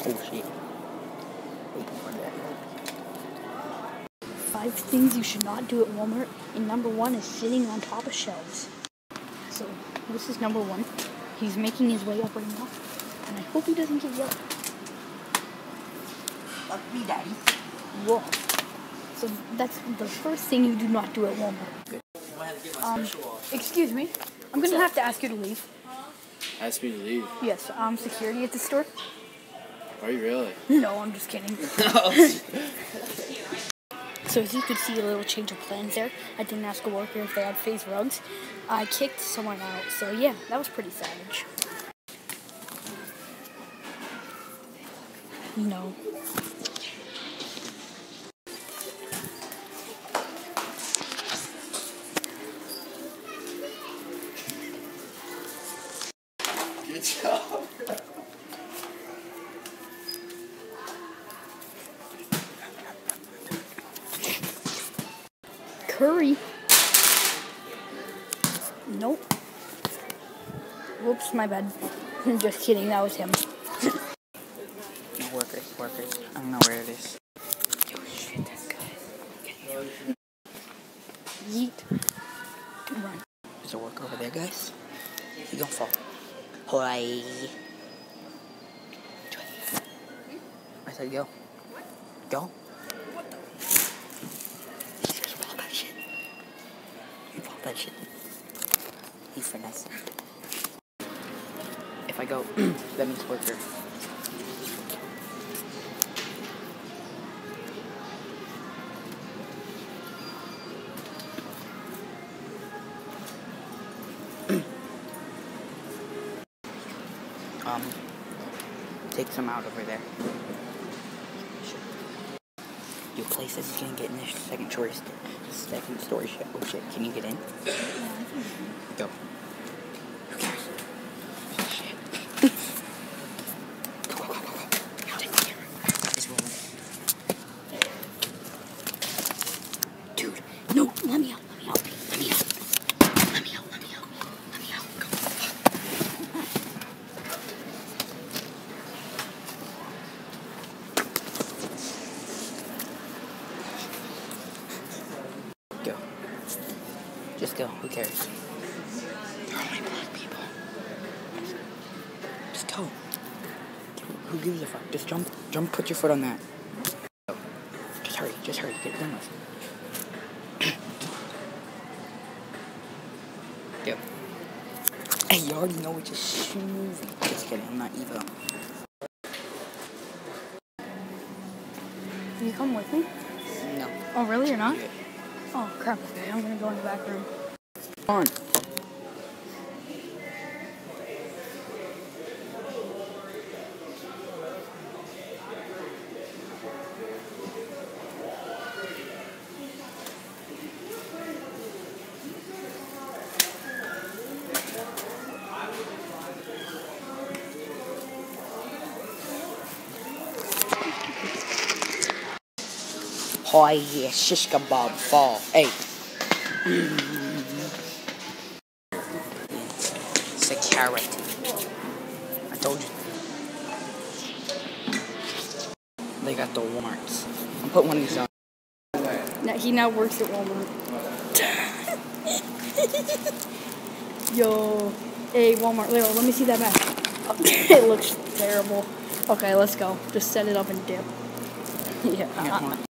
Oh shit. Five things you should not do at Walmart, and number one is sitting on top of shelves. So, this is number one. He's making his way up right now, and I hope he doesn't get yelled. Fuck me, Daddy. Whoa. So, that's the first thing you do not do at Walmart. Excuse me. I'm going to have to ask you to leave. Ask me to leave. Yes, security at the store. Are you really? No, I'm just kidding. So as you could see, a little change of plans there. I didn't ask a worker if they had phase rugs. I kicked someone out. So yeah, that was pretty savage. No. Good job. Curry. Nope. Whoops, my bad. Just kidding, that was him. No, workers. I don't know where it is. Oh shit, that guy. Yeet. Run. There's a worker over there, guys. He gonna fall. Hoi. I said go. Go. That shit. He's finessing. If I go, that means worker. Take some out over there. Your place is gonna get in this second story shit. Oh shit, can you get in? Go. Who cares? Shit. Go. Take the camera. He's rolling. Dude, no, let me out. Go. Go. Just go. Who cares? There are only black people. Just go. Who gives a fuck? Just jump. Put your foot on that. Go. Just hurry. Get it done with. Go. Hey, you already know it's just movie. Just kidding. I'm not evil. Can you come with me? No. Oh, really? You're not? Yeah. Oh, crap. Okay, I'm gonna go in the back room. Come on. Oh yeah, shish kebab fall. Hey. It's a carrot. I told you. They got the Walmarts. I'll put one of these on. He now works at Walmart. Yo. Hey, Walmart. Leo, let me see that map. It looks terrible. Okay, let's go. Just set it up and dip. Yeah.